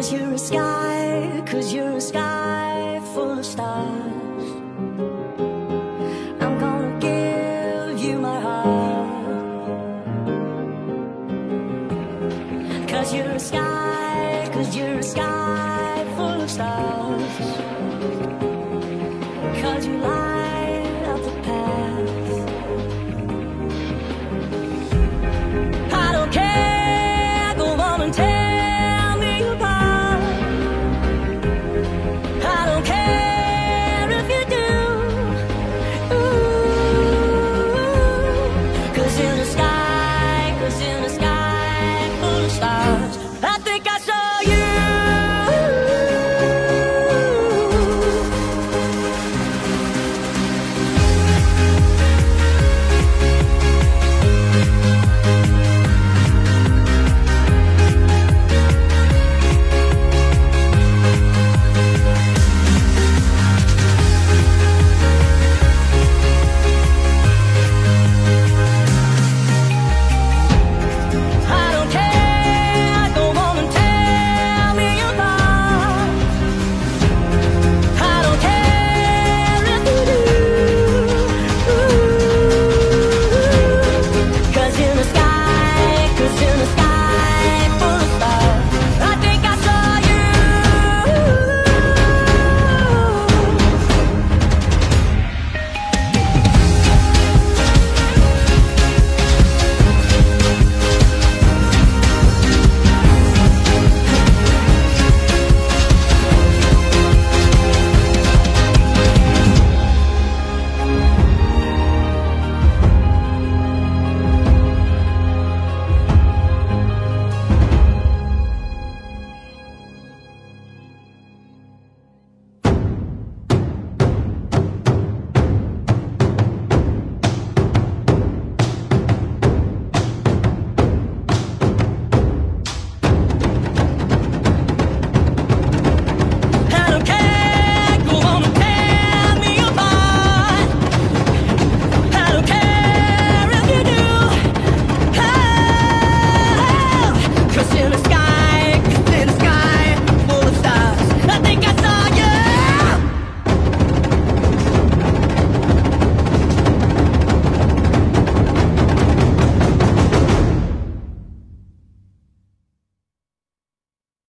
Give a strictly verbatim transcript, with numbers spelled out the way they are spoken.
'Cause you're a sky, 'cause you're a sky full of stars. I'm gonna give you my heart. 'Cause you're a sky, 'cause you're a sky full of stars. 'Cause you lie.